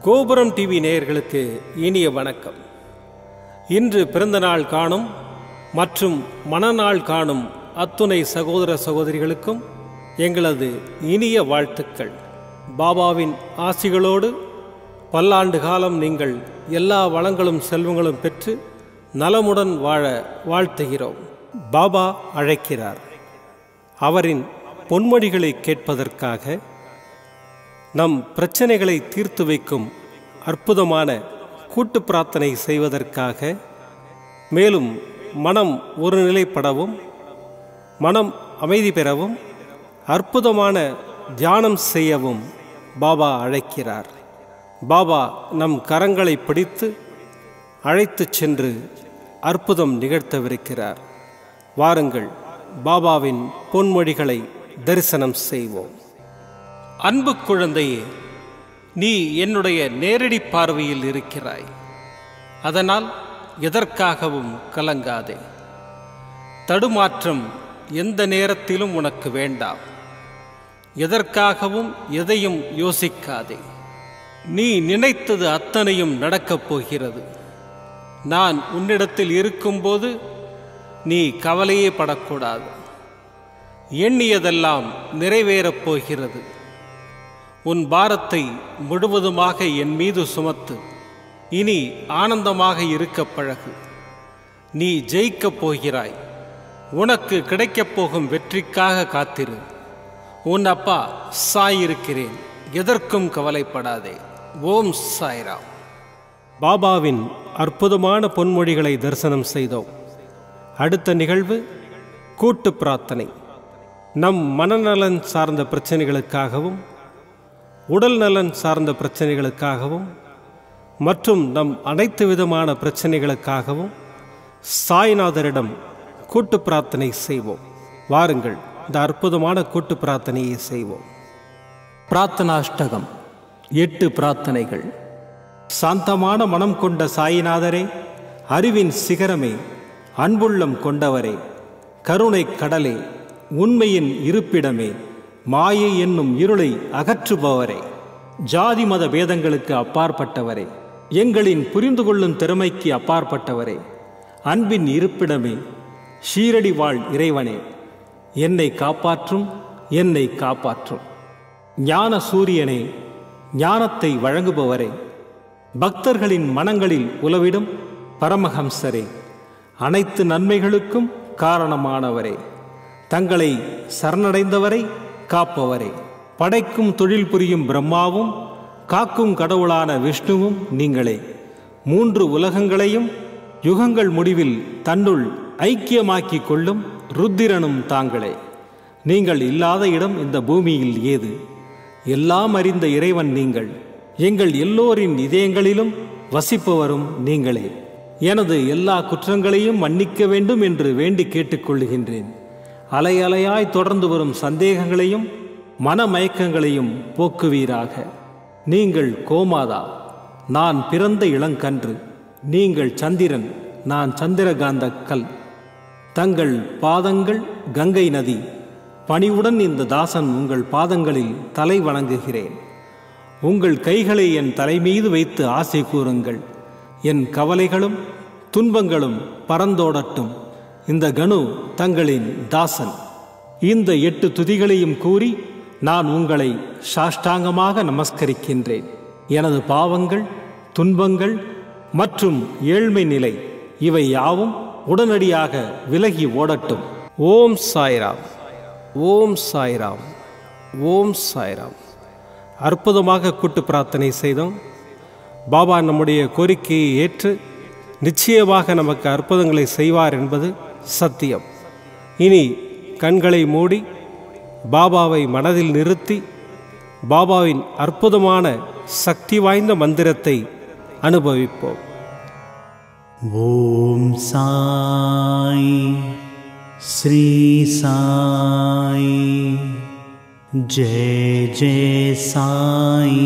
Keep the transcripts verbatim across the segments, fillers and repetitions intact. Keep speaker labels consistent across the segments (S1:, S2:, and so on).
S1: கோபுரம் டிவி நேயர்களுக்கு இனிய வணக்கம். இன்று பிறந்தநாள் காணும் மற்றும் மணநாள் காணும் அத்துணை சகோதர சகோதரிகளுக்கும் எங்களது இனிய வாழ்த்துக்கள். பாபாவின் ஆசிகளோடு பல்லாண்டு காலம் நீங்கள் எல்லா வளங்களும் செல்வங்களும் பெற்று நலமுடன் வாழ வாழ்த்துகிறோம். பாபா அழைக்கிறார். அவரின் பொன்மொழிகளை கேட்பதற்காக, நம் பிரச்சனைகளை தீர்த்து வைக்கும் அற்புதமான கூட்டு பிரார்த்தனை செய்வதற்காக, மேலும் மனம் ஒருநிலைப்படவும் மனம் அமைதி பெறவும் அற்புதமான தியானம் செய்யவும் பாபா அழைக்கிறார். பாபா நம் கரங்களை பிடித்து அழைத்து சென்று அற்புதம் நிகழ்த்தவிருக்கிறார். வாருங்கள், பாபாவின் பொன்மொழிகளை தரிசனம் செய்வோம். அன்பு குழந்தையே, நீ என்னுடைய நேரடி பார்வையில் இருக்கிறாய். அதனால் எதற்காகவும் கலங்காதே. தடுமாற்றம் எந்த நேரத்திலும் உனக்கு வேண்டாம். எதற்காகவும் எதையும் யோசிக்காதே. நீ நினைத்தது அத்தனையும் நடக்கப் போகிறது. நான் உன்னிடத்தில் இருக்கும்போது நீ கவலையே படக்கூடாது. எண்ணியதெல்லாம் நிறைவேறப் போகிறது. உன் பாரத்தை முழுவதுமாக என் மீது சுமத்து. இனி ஆனந்தமாக இருக்க பழகு. நீ ஜெயிக்கப் போகிறாய். உனக்கு கிடைக்கப் போகும் வெற்றிக்காக காத்திரு. உன் அப்பா சாய் இருக்கிறேன். எதற்கும் கவலைப்படாதே. ஓம் சாய்ராம். பாபாவின் அற்புதமான பொன்மொழிகளை தரிசனம் செய்தோம். அடுத்த நிகழ்வு கூட்டு பிரார்த்தனை. நம் மனநலன் சார்ந்த பிரச்சனைகளுக்காகவும் உடல் நலன் சார்ந்த பிரச்சனைகளுக்காகவும் மற்றும் நம் அனைத்து விதமான பிரச்சனைகளுக்காகவும் சாய்நாதரிடம் கூட்டு பிரார்த்தனை செய்வோம். வாருங்கள், இந்த அற்புதமான கூட்டு பிரார்த்தனையை செய்வோம். பிரார்த்தனாஷ்டகம். எட்டு பிரார்த்தனைகள். சாந்தமான மனம் கொண்ட சாயிநாதரே, அறிவின் சிகரமே, அன்புள்ளம் கொண்டவரே, கருணை கடலே, உண்மையின் இருப்பிடமே, மாயை என்னும் இருளை அகற்றுபவரே, ஜாதி மத பேதங்களுக்கு அப்பாற்பட்டவரே, எங்களின் புரிந்து கொள்ளும் திறமைக்கு அப்பாற்பட்டவரே, அன்பின் இருப்பிடமே, ஷீரடி வாழ் இறைவனே, என்னை காப்பாற்றும், என்னை காப்பாற்றும். ஞான சூரியனே, ஞானத்தை வழங்குபவரே, பக்தர்களின் மனங்களில் உலவிடும் பரமஹம்சரே, அனைத்து நன்மைகளுக்கும் காரணமானவரே, தங்களை சரணடைந்தவரை காப்பவரே, படைக்கும் தொழில் புரியும் பிரம்மாவும் காக்கும் கடவுளான விஷ்ணுவும் நீங்களே. மூன்று உலகங்களையும் யுகங்கள் முடிவில் தன்னுள் ஐக்கியமாக்கிக் கொள்ளும் ருத்திரனும் தாங்களே. நீங்கள் இல்லாத இடம் இந்த பூமியில் ஏது? எல்லாம் அறிந்த இறைவன் நீங்கள். எங்கள் எல்லோரின் இதயங்களிலும் வசிப்பவரும் நீங்களே. எனது எல்லா குற்றங்களையும் மன்னிக்க வேண்டும் என்று வேண்டி கேட்டுக்கொள்ளுகின்றேன். அலை அலையாய் தொடர்ந்து வரும் சந்தேகங்களையும் மனமயக்கங்களையும் போக்குவீராக. நீங்கள் கோமாதா, நான் பிறந்த இளங்கன்று. நீங்கள் சந்திரன், நான் சந்திரகாந்த கல். தங்கள் பாதங்கள் கங்கை நதி. பணிவுடன் இந்த தாசன் உங்கள் பாதங்களில் தலை வணங்குகிறேன். உங்கள் கைகளை என் தலைமீது வைத்து ஆசை கூறுங்கள். என் கவலைகளும் துன்பங்களும் பறந்தோடட்டும். இந்த கணு தங்களின் தாசன். இந்த எட்டு துதிகளையும் கூறி நான் உங்களை சாஷ்டாங்கமாக நமஸ்கரிக்கின்றேன். எனது பாவங்கள், துன்பங்கள் மற்றும் ஏழ்மை நிலை இவை யாவும் உடனடியாக விலகி ஓடட்டும். ஓம் சாய்ராம், ஓம் சாய்ராம், ஓம் சாய்ராம். அற்புதமாக கூட்டு பிரார்த்தனை செய்தோம். பாபா நம்முடைய கோரிக்கையை ஏற்று நிச்சயமாக நமக்கு அற்புதங்களை செய்வார் என்பது சத்தியம். இனி கண்களை மூடி பாபாவை மனதில் நிறுத்தி பாபாவின் அற்புதமான சக்தி வாய்ந்த மந்திரத்தை அனுபவிப்போம்.
S2: ஓம் சாய் ஸ்ரீ சாய், ஜெய ஜெய சாய்.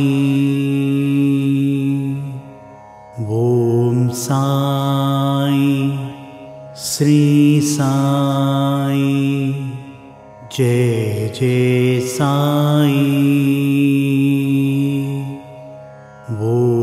S2: ஓம் சாய் ஸ்ரீ சாய், जय जय साई। वो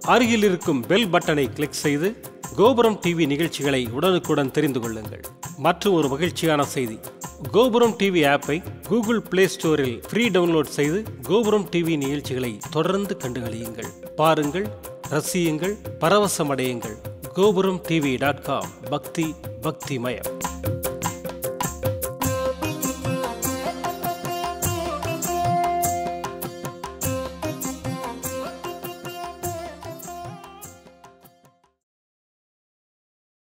S1: அருகில் இருக்கும் பெல் பட்டனை கிளிக் செய்து கோபுரம் டிவி நிகழ்ச்சிகளை உடனுக்குடன் தெரிந்து கொள்ளுங்கள். மற்றும் ஒரு மகிழ்ச்சியான செய்தி, கோபுரம் டிவி ஆப்பை கூகுள் பிளே ஸ்டோரில் ஃப்ரீ டவுன்லோட் செய்து கோபுரம் டிவி நிகழ்ச்சிகளை தொடர்ந்து கண்டுகளியுங்கள். பாருங்கள், ரசியுங்கள், பரவசமடையுங்கள். கோபுரம் டிவி டாட் காம். பக்தி பக்திமயம்.